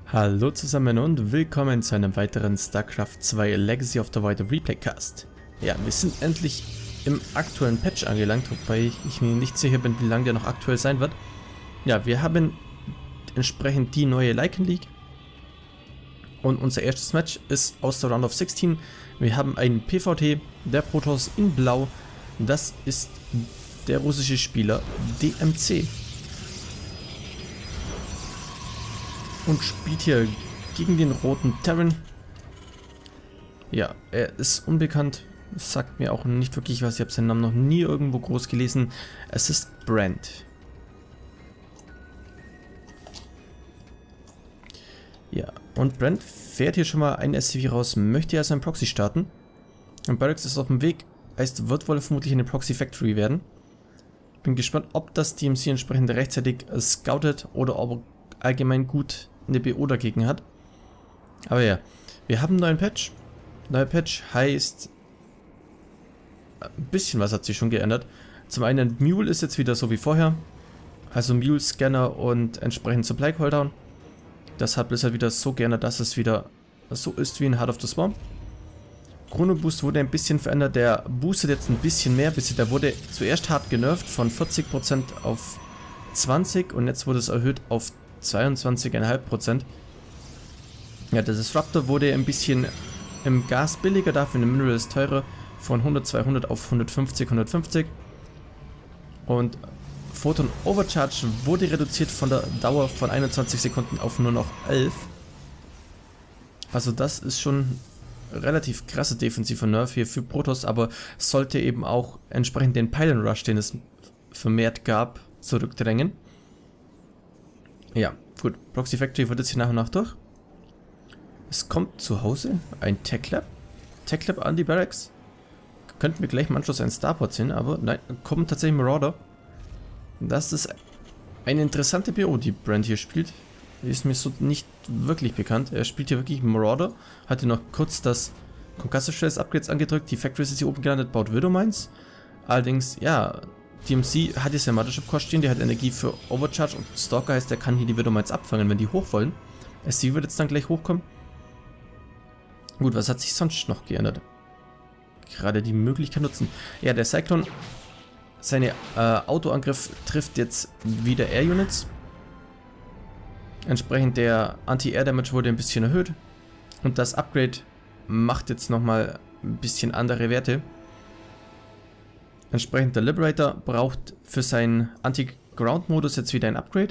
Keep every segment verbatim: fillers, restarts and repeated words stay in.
Hallo zusammen und willkommen zu einem weiteren StarCraft zwei Legacy of the Void Replaycast. Ja, wir sind endlich im aktuellen Patch angelangt, wobei ich mir nicht sicher bin, wie lange der noch aktuell sein wird. Ja, wir haben entsprechend die neue Lycan League und unser erstes Match ist aus der Round of sechzehn. Wir haben einen P V T, der Protoss in Blau, das ist der russische Spieler D M C. Und spielt hier gegen den roten Terran. Ja, er ist unbekannt. Sagt mir auch nicht wirklich was. Ich habe seinen Namen noch nie irgendwo groß gelesen. Es ist Brand. Ja, und Brand fährt hier schon mal ein S C V raus. Möchte ja seinen Proxy starten. Und Barracks ist auf dem Weg. Heißt, wird wohl vermutlich eine Proxy Factory werden. Bin gespannt, ob das D M C entsprechend rechtzeitig scoutet oder ob er allgemein gut eine B O dagegen hat. Aber ja, wir haben einen neuen Patch. Neuer Patch heißt, ein bisschen was hat sich schon geändert. Zum einen, Mule ist jetzt wieder so wie vorher. Also Mule, Scanner und entsprechend Supply Cooldown. Das hat Blizzard wieder so geändert, dass es wieder so ist wie in Heart of the Swarm. Chrono Boost wurde ein bisschen verändert. Der boostet jetzt ein bisschen mehr. Der wurde zuerst hart genervt von vierzig Prozent auf zwanzig und jetzt wurde es erhöht auf zweiundzwanzig Komma fünf Prozent. Ja, der Disruptor wurde ein bisschen im Gas billiger, dafür in den Minerals teurer, von hundert, zweihundert auf hundertfünfzig, hundertfünfzig. Und Photon Overcharge wurde reduziert von der Dauer von einundzwanzig Sekunden auf nur noch elf. Also das ist schon relativ krasse defensiver Nerf hier für Protoss, aber sollte eben auch entsprechend den Pylon Rush, den es vermehrt gab, zurückdrängen. Ja, gut. Proxy Factory wird jetzt hier nach und nach durch. Es kommt zu Hause ein Tech Lab. Tech Lab an die Barracks. Könnten wir gleich im Anschluss einen Starport sehen, aber nein, kommt tatsächlich Marauder. Das ist eine interessante B O, die Brand hier spielt. Die ist mir so nicht wirklich bekannt. Er spielt hier wirklich Marauder. Hat hier noch kurz das Concussor Shells Upgrades angedrückt. Die Factory ist hier oben gelandet, baut Widow Mines. Allerdings, ja, D M C hat jetzt ja Mothership Core stehen, der hat Energie für Overcharge und Stalker heißt, der kann hier die Widow Mines abfangen, wenn die hoch wollen. S C wird jetzt dann gleich hochkommen. Gut, was hat sich sonst noch geändert? Gerade die Möglichkeit nutzen. Ja, der Cyclone, seine äh, Autoangriff trifft jetzt wieder Air Units. Entsprechend der Anti-Air Damage wurde ein bisschen erhöht. Und das Upgrade macht jetzt nochmal ein bisschen andere Werte. Entsprechend der Liberator braucht für seinen Anti-Ground-Modus jetzt wieder ein Upgrade.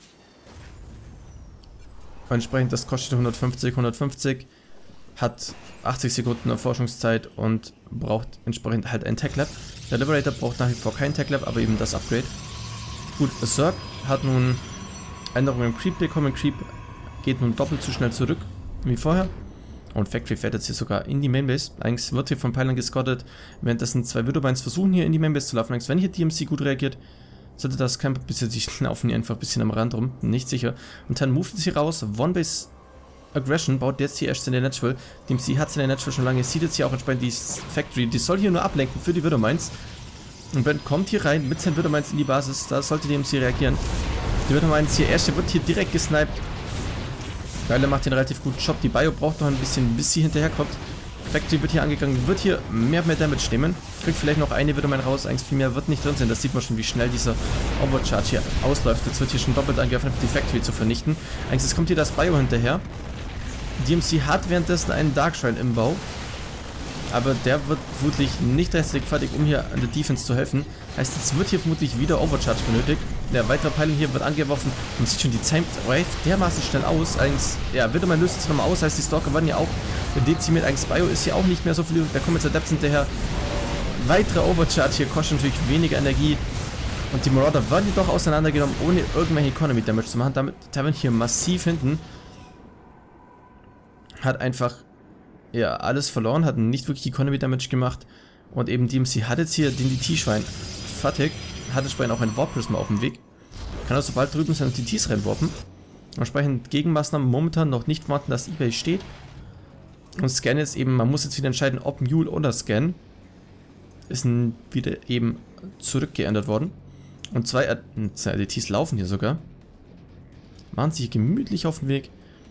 Entsprechend das kostet hundertfünfzig, hundertfünfzig, hat achtzig Sekunden Erforschungszeit und braucht entsprechend halt ein Tech Lab. Der Liberator braucht nach wie vor kein Tech Lab, aber eben das Upgrade. Gut, Zerg hat nun Änderungen im Creep bekommen. Creep geht nun doppelt so schnell zurück wie vorher. Und Factory fährt jetzt hier sogar in die Mainbase. Eigentlich wird hier von Pylon gescottet. Währenddessen zwei Widow Mines versuchen hier in die Mainbase zu laufen. Eigentlich, wenn hier D M C gut reagiert, sollte das kein bisschen, die laufen hier einfach ein bisschen am Rand rum. Nicht sicher. Und dann moved es hier raus. One-Base Aggression baut jetzt hier erst seine Natural. D M C hat seine Natural schon lange. Sieht jetzt hier auch entsprechend die Factory. Die soll hier nur ablenken für die Widow Mines. Und Brand kommt hier rein mit seinen Widow Mines in die Basis. Da sollte D M C reagieren. Die Widow Mines hier, erste wird hier direkt gesniped. Geile macht den relativ guten Job. Die Bio braucht noch ein bisschen, bis sie hinterherkommt. Factory wird hier angegangen, wird hier mehr und mehr Damage nehmen. Kriegt vielleicht noch eine Widow Mine raus. Eigentlich viel mehr wird nicht drin sein. Das sieht man schon, wie schnell dieser Overcharge hier ausläuft. Jetzt wird hier schon doppelt angegriffen, die Factory zu vernichten. Eigentlich jetzt kommt hier das Bio hinterher. D M C hat währenddessen einen Darkshrine im Bau. Aber der wird vermutlich nicht rechtzeitig fertig, um hier an der Defense zu helfen. Heißt, jetzt wird hier vermutlich wieder Overcharge benötigt. Der weitere Pylon hier wird angeworfen und sieht schon die Zeit dermaßen schnell aus. Eigentlich, ja, Widow Mine löst sich nochmal aus. Heißt, die Stalker waren ja auch dezimiert. Eigentlich Bio ist hier auch nicht mehr so viel. Da kommen jetzt Adepts hinterher. Weitere Overcharge hier kostet natürlich weniger Energie. Und die Marauder werden jedoch auseinandergenommen, ohne irgendwelche Economy Damage zu machen. Damit Terran hier massiv hinten. Hat einfach ja alles verloren, hat nicht wirklich Economy Damage gemacht. Und eben D M C hat jetzt hier den D T-Schwein fertig. Hat entsprechend auch ein Warp Prisma auf dem Weg. Kann also bald drüben seine D Ts reinwarpen. Entsprechend Gegenmaßnahmen momentan noch nicht warten, dass eBay steht. Und Scan ist eben, man muss jetzt wieder entscheiden, ob Mule oder Scan. Ist wieder eben zurückgeändert worden. Und zwei, äh, zwei D Ts laufen hier sogar. Machen sich gemütlich auf den Weg.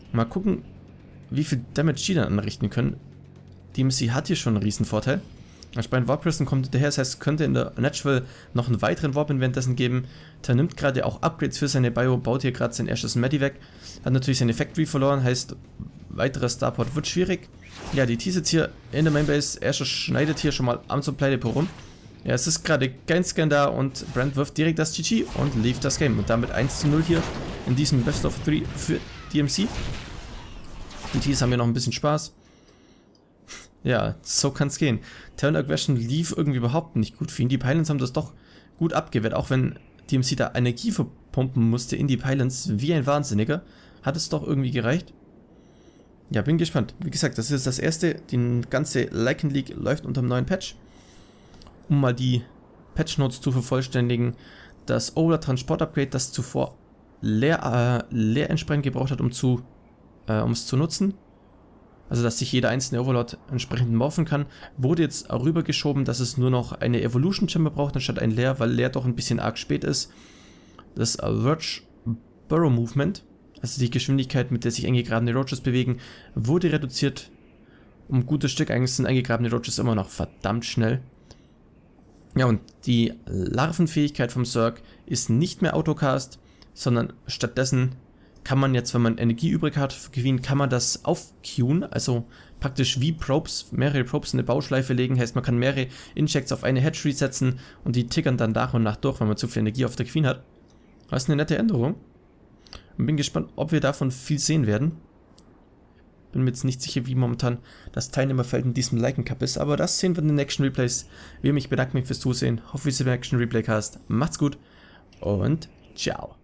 Mal gucken, wie viel Damage die dann anrichten können. D M C hat hier schon einen riesen Vorteil. Anscheinend Warp Prism kommt hinterher, das heißt, es könnte in der Natural noch einen weiteren Warp währenddessen geben. Der nimmt gerade auch Upgrades für seine Bio, baut hier gerade sein erstes Medivac. Hat natürlich seine Factory verloren, heißt, weiterer Starport wird schwierig. Ja, die T sitzt hier in der Mainbase, er schneidet hier schon mal am Supply Depot rum. Ja, es ist gerade kein Scan da und Brand wirft direkt das G G und lief das Game. Und damit eins zu null hier in diesem Best of drei für D M C. Die Ts haben hier noch ein bisschen Spaß. Ja, so kann es gehen. Turn Aggression lief irgendwie überhaupt nicht gut für ihn. Die Pylons haben das doch gut abgewehrt, auch wenn D M C da Energie verpumpen musste in die Pylons wie ein Wahnsinniger. Hat es doch irgendwie gereicht. Ja, bin gespannt. Wie gesagt, das ist das erste. Die ganze Lycan League läuft unter dem neuen Patch. Um mal die Patch Notes zu vervollständigen. Das Overlord Transport Upgrade, das zuvor leer, äh, leer entsprechend gebraucht hat, um zu, äh, um es zu nutzen. Also, dass sich jeder einzelne Overlord entsprechend morphen kann, wurde jetzt rübergeschoben, dass es nur noch eine Evolution Chamber braucht, anstatt ein Leer, weil Leer doch ein bisschen arg spät ist. Das Verge Burrow Movement, also die Geschwindigkeit, mit der sich eingegrabene Roaches bewegen, wurde reduziert um ein gutes Stück. Eigentlich sind eingegrabene Roaches immer noch verdammt schnell. Ja, und die Larvenfähigkeit vom Zerg ist nicht mehr Autocast, sondern stattdessen kann man jetzt, wenn man Energie übrig hat für Queen, kann man das aufqueuen, also praktisch wie Probes, mehrere Probes in eine Bauschleife legen, heißt man kann mehrere Injects auf eine Hatchery setzen und die tickern dann nach und nach durch, wenn man zu viel Energie auf der Queen hat. Das ist eine nette Änderung. Und bin gespannt, ob wir davon viel sehen werden. Bin mir jetzt nicht sicher, wie momentan das Teilnehmerfeld in diesem Lycan Cup ist, aber das sehen wir in den Action Replays. Wir mich bedanken mich fürs Zusehen, hoffe, ihr seht im Action Replay Cast. Macht's gut und ciao.